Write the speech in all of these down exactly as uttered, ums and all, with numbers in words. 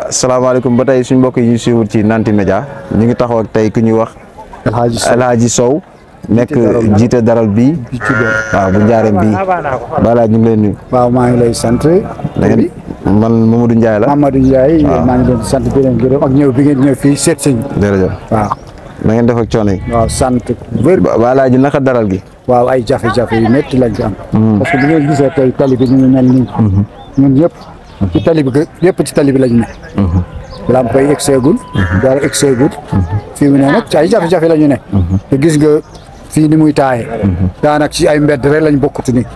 salaamaaleykum ba tey suñ mbokk yi ñu suivre ci Nanti Media ñu ngi taxaw ak tey ku ñuy wax El Hadji Sow nekk jiite daral bi waaw bu njaareem bi balaa ñu ngi leen nuyu. waaw maa ngi lay sant. da ngeen man Mamadou Ndiaye la. Mamadou Ndiaye. maa ngi leen di sant di leen gërëm ak ñëw bi ngeen ñëw fii seet si ñu. jërëjëf waaw. na ngeen def ak coono yi. waaw sant wér. balaa ji naka daral gi. waaw ay jafe-jafe yu métti lañ ci am. parce que bu ngeen gisee tey tali bi ñu ngi mel nii. ñun ñëpp. ci tali bi yëpp ci tali bi lañ ne. lamp yi egg seegul. dara egg seegul. fii mu ne nag ci ay jafe-jafe la ñu ne. te gis nga fii ni muy taaye. daanaka ci ay mbedd rek lañ bokkut ni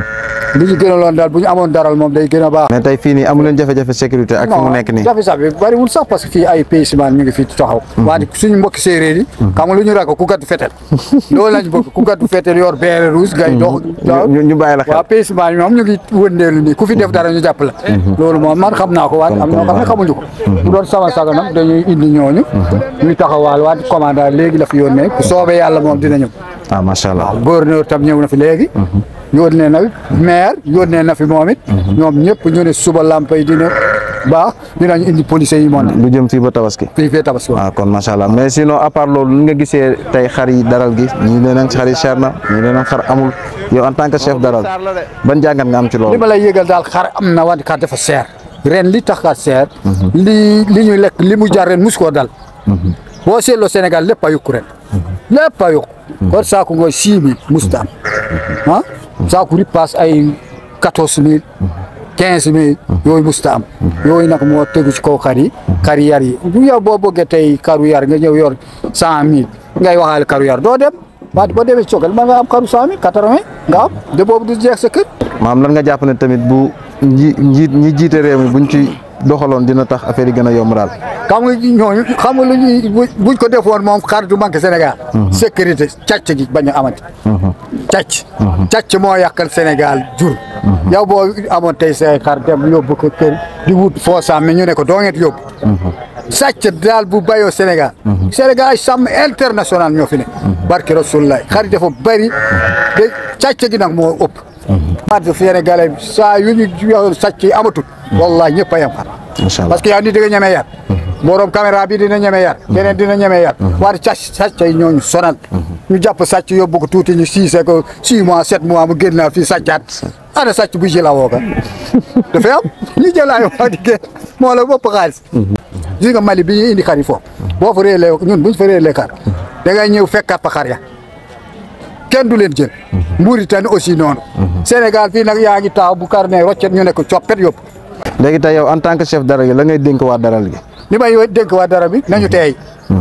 li ñu gënaloon daal bu ñu amoon daral moom day gën a baax. mais tey fii nii amu leen jafe-jafe sécurité ak fi mu nekk nii. jafe-jafe bi bariwul sax parce que fii ay paysman ñu ngi fii taxaw. waaye suñu mbokki séeréer yi. xam nga lu ñu ragal ku gàddu fetel loolu lañ bëgg ku gàddu fetel yor beere rouge ngay dox. ñu bàyyi la xel waaw paysman yi moom ñu ngi wëndeelu nii ku fi def dara ñu jàpp la. loolu moom man xam naa ko waaye am ñoo xam ne xamuñu ko. bu doon sama saga nag dañuy indi ñooñu. ñuy taxawaal waa commandant léegi la fi yónnee ku soobee yàlla moom dina ñëw. ah macha allah waaw gouverneur tam ñëw na fi léegi. yónnee na maire yónnee na fi moom it. ñoom ñëpp ñu ne suba lampa yi dina baax dinañu indi policiers yi moom. lu jëm fii ba tabaski. fii fii tabaski waaw. ah kon macha allah mais sinon à part loolu nga gisee tey xar yi daral gi ñii nee nañ xar yi cher na ñii nee nañ xar amul yow en tant que chef daral ban jàngat nga am ci loolu. li ma lay yëgal daal xar am na wante xar dafa cher ren li tax xar cher. li li ñuy lekk li mu jar ren mus koo dal. boo seetloo Sénégal lépp a yokku ren. lépp a yokku. kon saako ngooy six mille musta am ah. saako ripaas ay quatorze mille quinze mille yooyu musta am yooyu nag moo tegu ci kaw xar yi xar yar yi bu yow boo bëggee tey karu yar nga ñëw yor cent mille ngay waxaale karu yar doo dem waaye boo demee cogal man nga am karu cent mille quatre-vingt nga am de boobu du jeex sa kër. maam lan nga jàpp ne tamit bu nji njiit ñi jiite réew mi buñ ci doxaloon dina tax affaire yi gën a yomb daal. xam nga ñooñu xam nga lu ñuy buñ ko defoon moom xar du manqué Sénégal. sécurité càcc gi bañ a amati. càcc. càcc moo yàqal Sénégal jur. yow boo amoon tey say xar dem yóbbu ko kër di wut foo sàmm ñu ne ko doo ngeen yóbbu. sàcc daal bu bayoo Sénégal. Sénégal ay sàmm international ñoo fi ne. barke Rasulullah xar dafa bari de càcc gi nag moo ëpp. parce que Sénégalais saa yu ñu yor sàcc yi amatul. wallahi ñëpp a yem xar. macha allah parce que yaa nit di nga ñeme yar. borom caméra bi dina ñeme yar. keneen dina ñeme yar. waaye sàcc sàcc yi ñooñu sonal. ñu jàpp sàcc yóbbu ko tuuti ñu siise ko six mois sept mois mu génn fii sàccaat. ana sàcc bu jël awoo ka dafay am ñu jël ay waa di génn moo la bopp xaalis. gis nga Mali bi ñuy indi xar yi foofu. boo fa réerlee ñun buñ fa réerlee xar. da ngay ñëw fekkaat fa xar ya. kenn du leen jël. Mauritanie aussi noonu. Sénégal fii nag yaa ngi taaw bu kar ne roccet ñu ne ko coppet yóbbu. léegi tey yow en tant que chef daral gi la ngay dénk waa daral gi. li may dénk waa daral bi nañu teey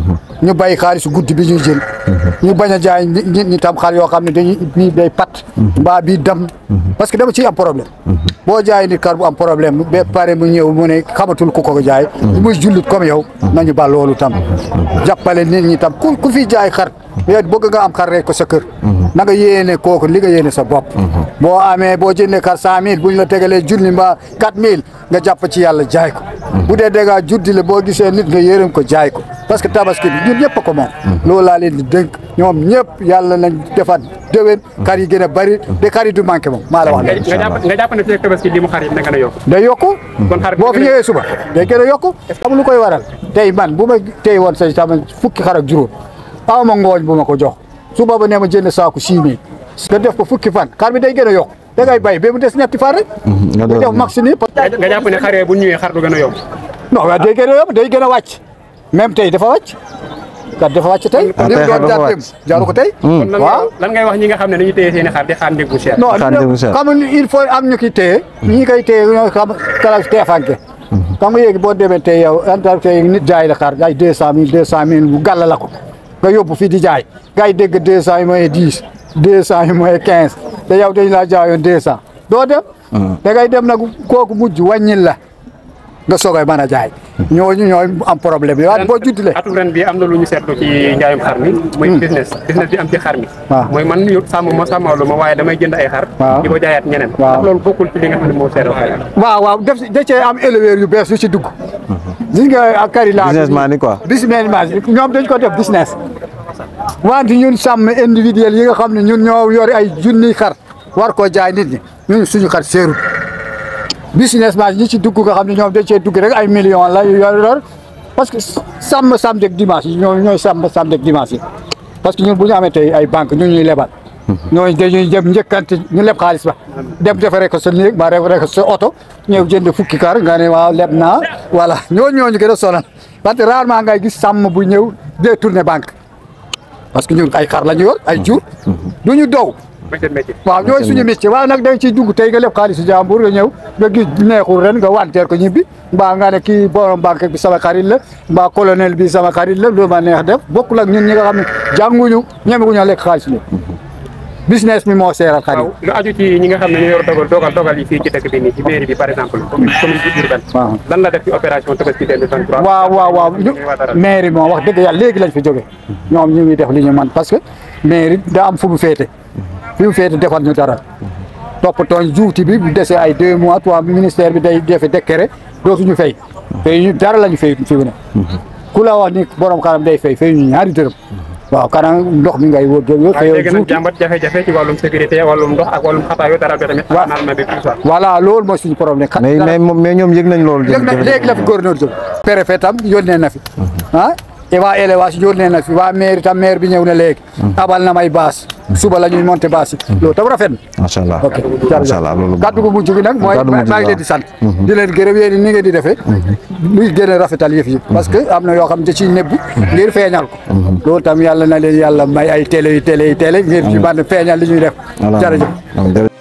ñu bàyyi xaalis guddi bi ñuy jël. ñu bañ a jaay nit ñi tam xar yoo xam ne dañuy bii day pat. mbaa bii dam parce que dama ciy am problème. boo jaay nit xar bu am problème ba pare mu ñëw mu ne xamatul ku ko jaay. muy jullit comme yow nañu ba loolu tam. jàppale nit ñi tam ku ku fi jaay xar. yow bëgg nga am xar rek ko sa kër. na nga yéene kooku li nga yéene sa bopp. boo amee boo jëndee xar cent mille bu ñu la tegalee junni mbaa quatre mille nga jàpp ci yàlla jaay ko. bu dee dégg juddi la boo gisee nit nga yërëm ko jaay ko parce que tabaski bi ñun ñëpp ko moom. loolu laa leen di dénk ñoom ñëpp yàlla nañ defaat déwén xar yi gën a bari de xar yi du manqué moom maa la wax. nga jàpp nga jàpp ne fii tabaski li mu xar yi dina gën a yokku. day yokku. kon xar boo fi ñëwee suba day gën a yokku. xam lu koy waral tey man bu ma tey woon sa tam fukki xar ak juróom aw ma ngooñ bu ma ko jox suba ba ne ma jënd saako six mille nga def ko fukki fan xar bi day gën a yokku da ngay bay ba mu des ñetti fan rek. nga def max ni nga jàpp ne xar bu ñëwee xar du gën a yokku. non waaw day gën a yokku day gën a wàcc même tey dafa wàcc kat dafa wàcc tey. ah tey xar dafa wàcc jaaru ko tey. waaw lan ngay wax ñi nga xam ne dañuy téye seen i xar di xaar njëg bu cher. non xam il faut am ñu ki téye. ñi koy téye ñoo xam kala teefanke. xam nga yéegi boo demee tey yow en tey nit jaay la xar ay deux cent mille deux cent mille bu gàll la ko nga yóbbu fii di jaay gars yi dégg deux cent yi mooy dix deux cent yi mooy quinze te yow dañ laa jaayoon deux cent doo dem. da ngay dem nag kooku mujj wàññil la nga soogay mën a jaay. ñooñu ñooy am problème yi waaye boo juddile. atum ren bi am na lu ñu seetlu ci njaayum xar mi. muy business business bi am ci xar mi. waaw mooy man yu sàmm ma sàmmalu ma waaye damay jënd ay xar. waaw di ko jaayaat ñeneen. waaw loolu bokkul ci li nga xam ne moo seetlu xar yi. waaw waaw def da cee am éleveur yu bees yu ci dugg. gis nga ak kari laa. businessman yi quoi. businessman ñoom dañ ko def business. wante ñun sàmm individuel yi nga xam ne ñun ñoo yore ay junniy xar war koo jaay nit ñi ñun suñu xar seerut businessman ñi ci dugg nga xam ne ñoom dañ cee dugg rek ay millions la yor parce que sàmm samedi ak dimanche yi ñoo ñooy sàmm samedi ak dimanche yi parce que ñun bu ñu amee tey ay banque ñu ñuy lebal ñooñu dañuy jëm njëkkante ñu leb xaalis ba dem defaree ko sa néeg ba defaree ko sa oto ñëw jënd fukki kar nga ne waaw leb naa voilà ñooñu ñooñu gën a sonal parce que rarement ngay gis sàmm bu ñëw détourné banque parce que ñun ay xar la ñu yor ay jur du ñu dow waaw ñooy suñu métier waaye nag dañ ciy dugg tey nga leb xaalisu jàmbur nga ñëw nga gis neexul ren nga wanteer ko ñibbi mbaa nga ne kii borom banque bi sama xarit la mbaa colonel bi sama xarit la lu ma neex def bokkul ak ñun ñi nga xam ne jànguñu ñemewuñu a lekk xaalis bi business mi moo seeral xarit. waaw lu aju ci ñi nga xam ne ñoo yor dogal dogal dogal yi fii ci dëkk bi nii ci mairie bi par exemple commune commune bi Diourbel lan la def ci opération Tabaski deux mille vingt-trois waaw waaw waaw mairie moom wax dëgg yàlla léegi lañ fi jóge ñoom ñu ngi def li ñu man parce que mairie daa am fu mu féete fi mu féete defal ñu dara toppatoo juuti bi bu desee ay deux mois trois ministère bi day defe décret dootuñu fay fay ñu dara la ñu fay fi mu ne ku la wax ni borom xaram day fay fay ñu ñaari dërëm waaw kanam ndox mi ngay wóor jóg fay léegi nag jàmbat jafe-jafe ci wàllum sécurité wàllum ndox ak wàllum xataayu dara bi tamit armement bi tout ça voilà loolu mooy suñu problème mais mais mais ñoom yëg nañ loolu yëg nañ léegi la fi gouverneur jóg préfet tam yónnee na fi ah et waa élevage yónnee na fi waa maire tam maire bi ñëw na léegi abal na may baas suba la ñuy monté baas yi loolu tam rafet na macha allah ok macha allah loolu kaddu gu mujj gi nag mooy maa ngi leen di sant di leen gërëm yéen ni ngeen di defee luy gën a rafetal yëf yi parce que am na yoo xam ne da ciy nebbu ngir feeñal ko loolu tam yàlla na leen yàlla may ay télé yu télé yu télé ngir ci mën a feeñal li ñuy def jërëjëf